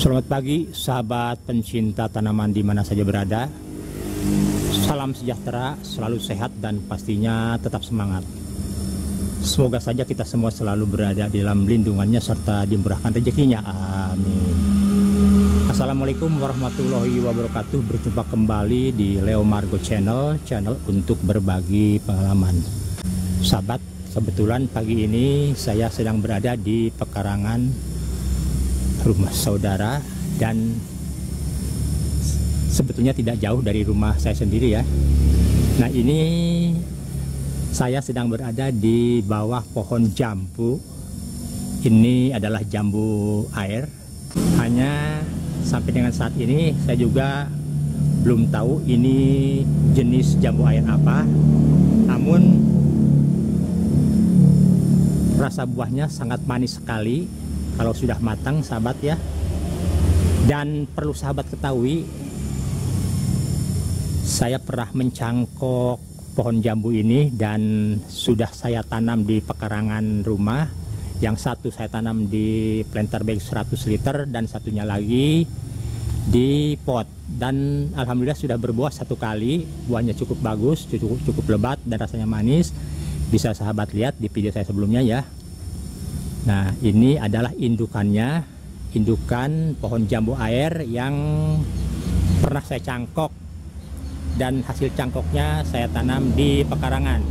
Selamat pagi sahabat pencinta tanaman di mana saja berada. Salam sejahtera, selalu sehat dan pastinya tetap semangat. Semoga saja kita semua selalu berada di dalam lindungannya serta dimurahkan rezekinya. Amin. Assalamualaikum warahmatullahi wabarakatuh. Berjumpa kembali di Leo Margo Channel untuk berbagi pengalaman. Sahabat, kebetulan pagi ini saya sedang berada di pekarangan rumah saudara dan sebetulnya tidak jauh dari rumah saya sendiri ya. Nah, ini saya sedang berada di bawah pohon jambu. Ini adalah jambu air. Hanya sampai dengan saat ini saya juga belum tahu ini jenis jambu air apa. Namun rasa buahnya sangat manis sekali kalau sudah matang, sahabat ya. Dan perlu sahabat ketahui, saya pernah mencangkok pohon jambu ini dan sudah saya tanam di pekarangan rumah. Yang satu saya tanam di planter bag 100 liter dan satunya lagi di pot. Dan alhamdulillah sudah berbuah satu kali. Buahnya cukup bagus, cukup lebat dan rasanya manis. Bisa sahabat lihat di video saya sebelumnya ya. Nah, ini adalah indukannya, indukan pohon jambu air yang pernah saya cangkok dan hasil cangkoknya saya tanam di pekarangan.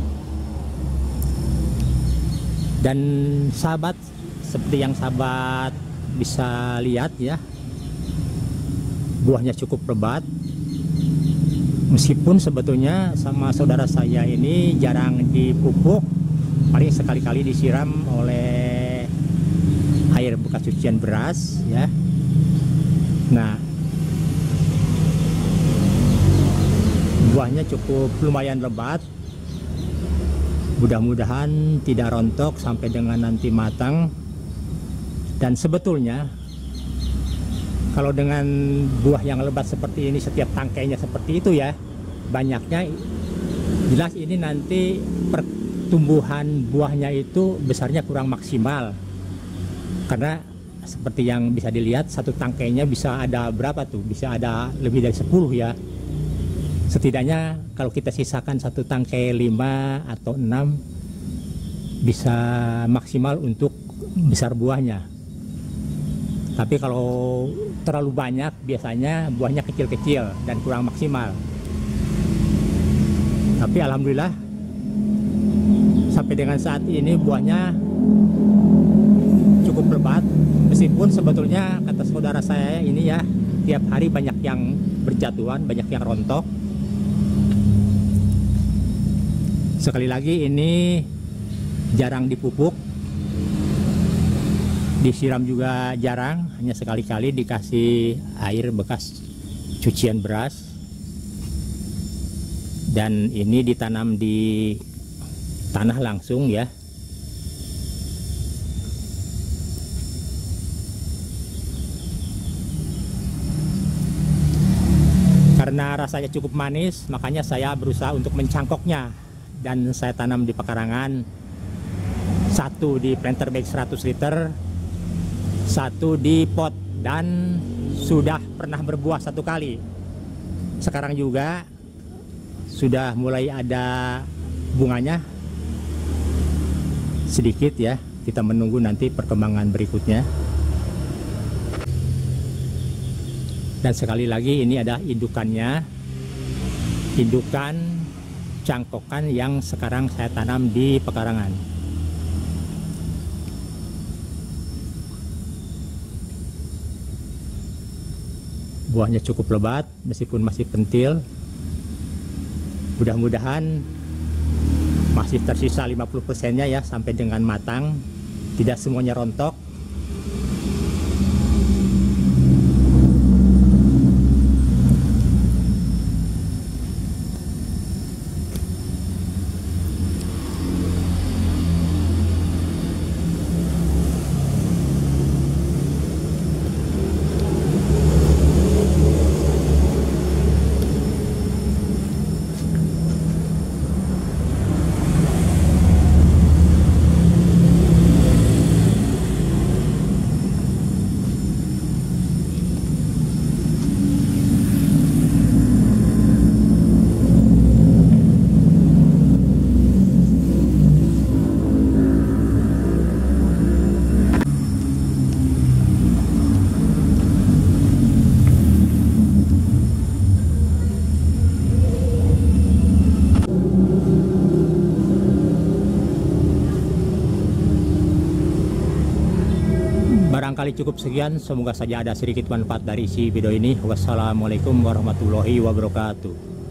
Dan sahabat, seperti yang sahabat bisa lihat ya, buahnya cukup lebat. Meskipun sebetulnya sama saudara saya ini jarang dipupuk, paling sekali-kali disiram oleh air bekas cucian beras ya. Nah, buahnya cukup lumayan lebat. Mudah-mudahan tidak rontok sampai dengan nanti matang. Dan sebetulnya kalau dengan buah yang lebat seperti ini, setiap tangkainya seperti itu ya, banyaknya, jelas ini nanti pertumbuhan buahnya itu besarnya kurang maksimal. Karena seperti yang bisa dilihat, satu tangkainya bisa ada berapa tuh? Bisa ada lebih dari 10 ya. Setidaknya kalau kita sisakan satu tangkai 5 atau 6 bisa maksimal untuk besar buahnya. Tapi kalau terlalu banyak biasanya buahnya kecil-kecil dan kurang maksimal. Tapi alhamdulillah sampai dengan saat ini buahnya cukup lebat, meskipun sebetulnya kata saudara saya ini ya, tiap hari banyak yang berjatuhan, banyak yang rontok. Sekali lagi ini jarang dipupuk, disiram juga jarang, hanya sekali-kali dikasih air bekas cucian beras. Dan ini ditanam di tanah langsung ya. Karena rasanya cukup manis, makanya saya berusaha untuk mencangkoknya. Dan saya tanam di pekarangan, satu di planter bag 100 liter, satu di pot, dan sudah pernah berbuah satu kali. Sekarang juga sudah mulai ada bunganya sedikit ya. Kita menunggu nanti perkembangan berikutnya. Dan sekali lagi ini ada indukannya, indukan cangkokan yang sekarang saya tanam di pekarangan. Buahnya cukup lebat meskipun masih pentil. Mudah-mudahan masih tersisa 50%-nya ya sampai dengan matang, tidak semuanya rontok. barangkali cukup sekian. Semoga saja ada sedikit manfaat dari isi video ini. Wassalamualaikum warahmatullahi wabarakatuh.